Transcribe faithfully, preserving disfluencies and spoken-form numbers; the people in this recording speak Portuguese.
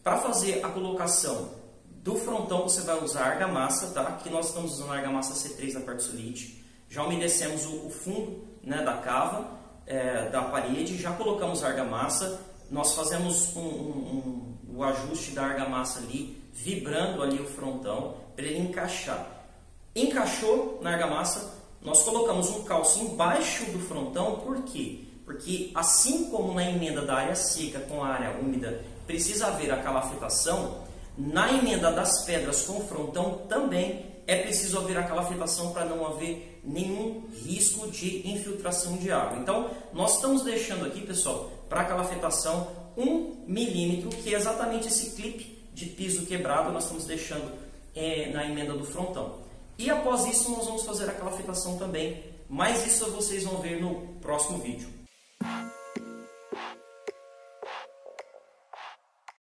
Para fazer a colocação do frontão, você vai usar argamassa, tá? Aqui nós estamos usando a argamassa C três da Quartzolite. Já umedecemos o, o fundo, né, da cava, é, da parede, já colocamos a argamassa. Nós fazemos um, um, um, o ajuste da argamassa ali, vibrando ali o frontão, para ele encaixar. Encaixou na argamassa, nós colocamos um calço embaixo do frontão, por quê? Porque assim como na emenda da área seca com a área úmida precisa haver a calafetação, na emenda das pedras com o frontão também é preciso haver a calafetação para não haver nenhum risco de infiltração de água. Então, nós estamos deixando aqui, pessoal, para a calafetação um milímetro, que é exatamente esse clipe de piso quebrado, nós estamos deixando é, na emenda do frontão. E após isso, nós vamos fazer a calafetação também, mas isso vocês vão ver no próximo vídeo.